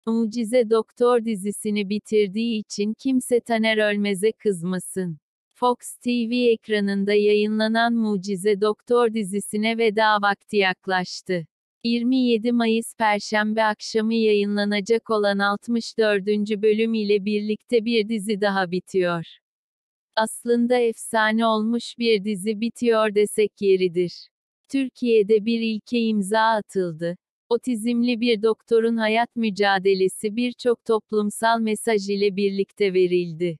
Mucize Doktor dizisini bitirdiği için kimse Taner Ölmez'e kızmasın. Fox TV ekranında yayınlanan Mucize Doktor dizisine veda vakti yaklaştı. 27 Mayıs Perşembe akşamı yayınlanacak olan 64. bölüm ile birlikte bir dizi daha bitiyor. Aslında efsane olmuş bir dizi bitiyor desek yeridir. Türkiye'de bir ilke imza atıldı. Otizmli bir doktorun hayat mücadelesi birçok toplumsal mesaj ile birlikte verildi.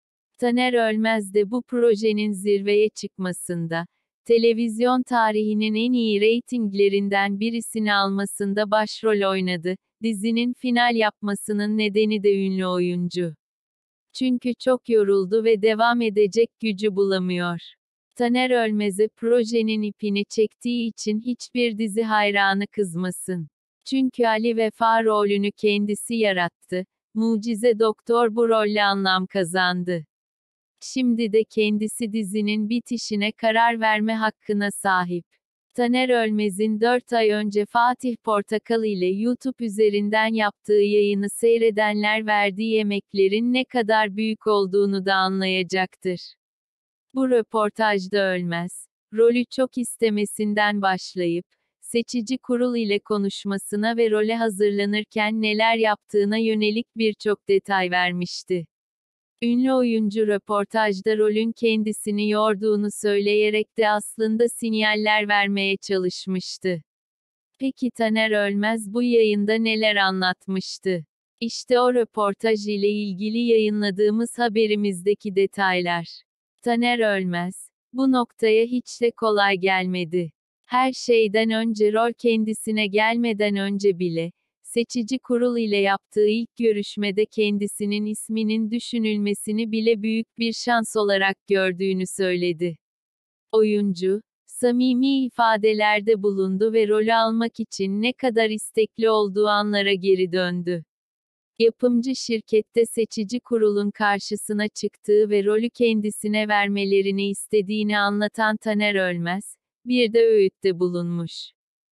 Taner Ölmez de bu projenin zirveye çıkmasında, televizyon tarihinin en iyi reytinglerinden birisini almasında başrol oynadı. Dizinin final yapmasının nedeni de ünlü oyuncu. Çünkü çok yoruldu ve devam edecek gücü bulamıyor. Taner Ölmez'e projenin ipini çektiği için hiçbir dizi hayranı kızmasın. Çünkü Ali Vefa rolünü kendisi yarattı. Mucize Doktor bu rolle anlam kazandı. Şimdi de kendisi dizinin bitişine karar verme hakkına sahip. Taner Ölmez'in 4 ay önce Fatih Portakal ile YouTube üzerinden yaptığı yayını seyredenler verdiği emeklerin ne kadar büyük olduğunu da anlayacaktır. Bu röportajda Ölmez, rolü çok istemesinden başlayıp, seçici kurul ile konuşmasına ve role hazırlanırken neler yaptığına yönelik birçok detay vermişti. Ünlü oyuncu röportajda rolün kendisini yorduğunu söyleyerek de aslında sinyaller vermeye çalışmıştı. Peki Taner Ölmez bu yayında neler anlatmıştı? İşte o röportaj ile ilgili yayınladığımız haberimizdeki detaylar. Taner Ölmez, bu noktaya hiç de kolay gelmedi. Her şeyden önce rol kendisine gelmeden önce bile, seçici kurul ile yaptığı ilk görüşmede kendisinin isminin düşünülmesini bile büyük bir şans olarak gördüğünü söyledi. Oyuncu, samimi ifadelerde bulundu ve rolü almak için ne kadar istekli olduğu anlara geri döndü. Yapımcı şirkette seçici kurulun karşısına çıktığı ve rolü kendisine vermelerini istediğini anlatan Taner Ölmez, bir de öğütte bulunmuş.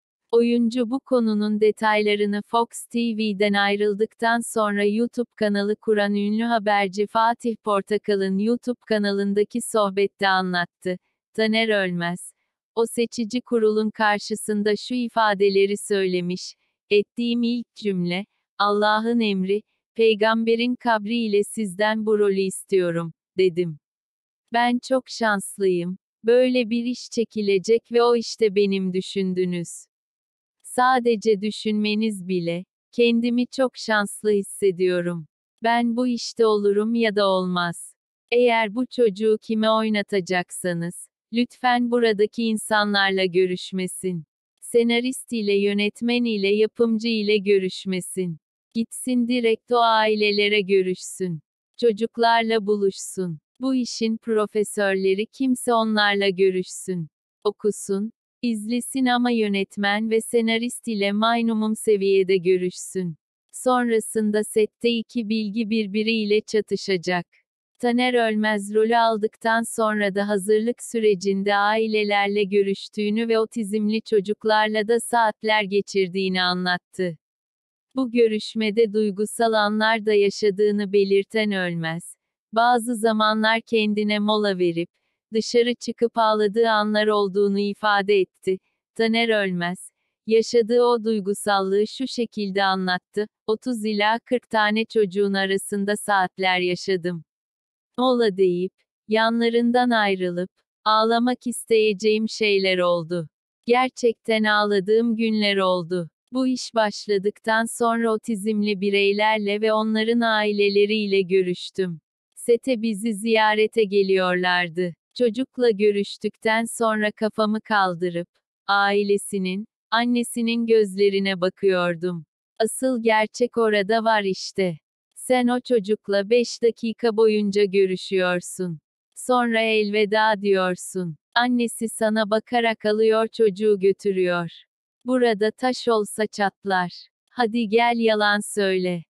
Oyuncu bu konunun detaylarını Fox TV'den ayrıldıktan sonra YouTube kanalı kuran ünlü haberci Fatih Portakal'ın YouTube kanalındaki sohbette anlattı. Taner Ölmez, o seçici kurulun karşısında şu ifadeleri söylemiş, ettiğim ilk cümle, Allah'ın emri, peygamberin kabri ile sizden bu rolü istiyorum, dedim. Ben çok şanslıyım, böyle bir iş çekilecek ve o işte benim düşündünüz. Sadece düşünmeniz bile, kendimi çok şanslı hissediyorum. Ben bu işte olurum ya da olmaz. Eğer bu çocuğu kime oynatacaksanız, lütfen buradaki insanlarla görüşmesin. Senarist ile yönetmen ile yapımcı ile görüşmesin. Gitsin direkt o ailelere görüşsün. Çocuklarla buluşsun. Bu işin profesörleri kimse onlarla görüşsün. Okusun, İzlesin ama yönetmen ve senarist ile minimum seviyede görüşsün. Sonrasında sette iki bilgi birbiriyle çatışacak. Taner Ölmez rolü aldıktan sonra da hazırlık sürecinde ailelerle görüştüğünü ve otizmli çocuklarla da saatler geçirdiğini anlattı. Bu görüşmede duygusal anlar da yaşadığını belirten Ölmez, bazı zamanlar kendine mola verip, dışarı çıkıp ağladığı anlar olduğunu ifade etti. Taner Ölmez, yaşadığı o duygusallığı şu şekilde anlattı, 30 ila 40 tane çocuğun arasında saatler yaşadım. Mola deyip, yanlarından ayrılıp, ağlamak isteyeceğim şeyler oldu. Gerçekten ağladığım günler oldu. Bu iş başladıktan sonra otizmli bireylerle ve onların aileleriyle görüştüm. Sete bizi ziyarete geliyorlardı. Çocukla görüştükten sonra kafamı kaldırıp, ailesinin, annesinin gözlerine bakıyordum. Asıl gerçek orada var işte. Sen o çocukla 5 dakika boyunca görüşüyorsun. Sonra elveda diyorsun. Annesi sana bakarak alıyor çocuğu götürüyor. Burada taş olsa çatlar. Hadi gel yalan söyle.